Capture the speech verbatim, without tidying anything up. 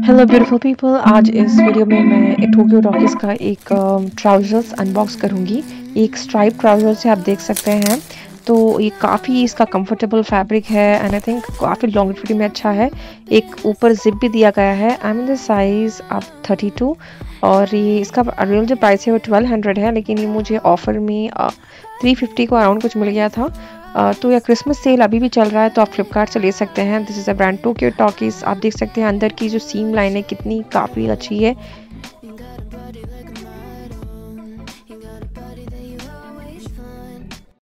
Hello beautiful people, आज इस video में मैं टोक्यो टॉकीज का एक ट्राउज़र्स अनबॉक्स करूंगी। एक स्ट्राइप ट्राउज़र्स है, आप देख सकते हैं। तो ये काफ़ी इसका कंफर्टेबल फैब्रिक है एंड आई थिंक काफ़ी लॉन्गिविटी में अच्छा है। एक ऊपर जिप भी दिया गया है। आई मीन द साइज़ आप थर्टी टू और ये इसका रियल जो प्राइस है वो ट्वेल्व हंड्रेड है, लेकिन ये मुझे ऑफ़र में थ्री फिफ्टी को अराउंड कुछ मिल गया था। Uh, तो यह क्रिसमस सेल अभी भी चल रहा है, तो आप फ्लिपकार्ट से ले सकते हैं। This is a brand Tokyo Talkies. आप देख सकते हैं अंदर की जो सीम लाइन है कितनी काफ़ी अच्छी है।